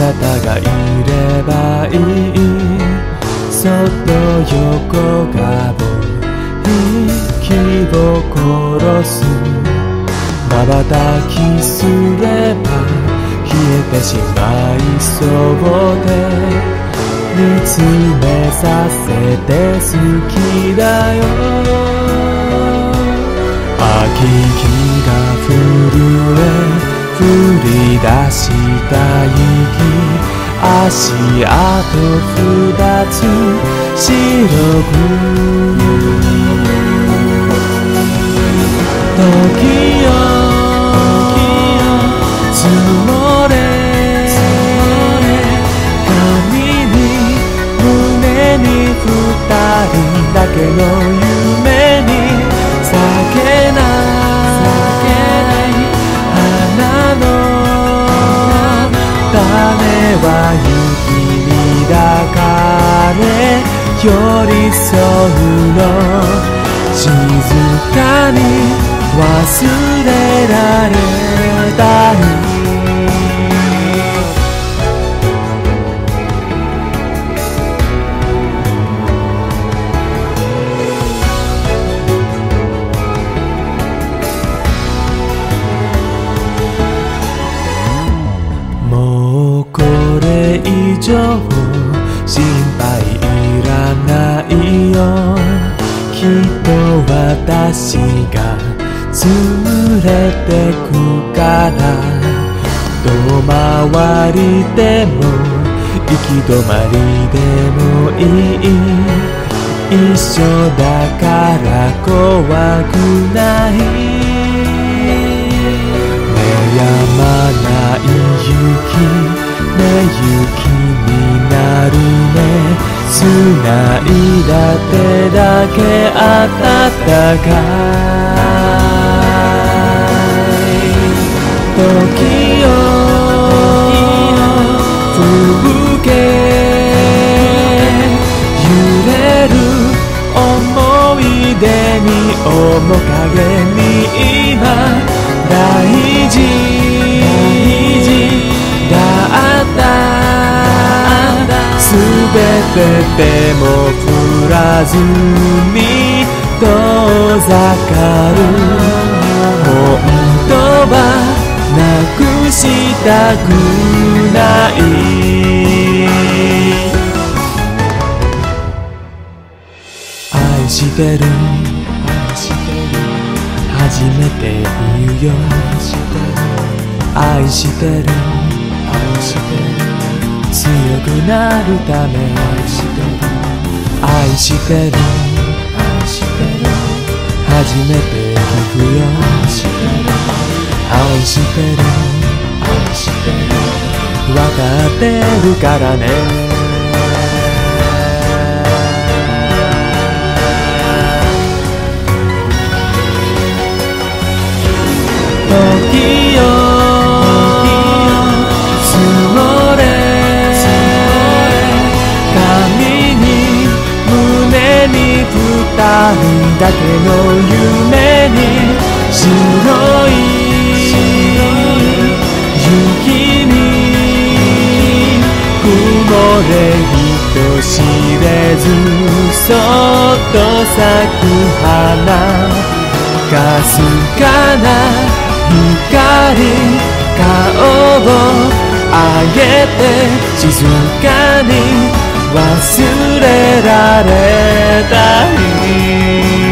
なたがいればいい。そっと横顔、息を殺す。瞬きすれば冷えてしまいそうで、見つめさせて好きだよ。秋日が震え降り出した雪、足跡二つ白く時よ積もれ、髪に胸に二人だけの夢に咲けない花の種は雪に抱かれ寄り添うの、静かに忘れられたい。もうこれ以上心配いらないよ。きっと私が連れてくから。遠回りでも行き止まりでもいい。一緒だから怖くない。やまない雪、雪になるね。繋いだ手だけ暖かい。時よ吹け、揺れる思い出に面影に今大事だった。すべてでも降らずに遠ざかる。本当はなくしたくない。愛してる初めて言うよ。愛してる強くなるため。愛してる初めて聞くよ。愛してる分かってるからね。時よ積もれ、髪に胸に二人だけの夢に白い雪に埋もれ人知れずそっと咲く花、かすかな光、顔を上げて静かに忘れられたい。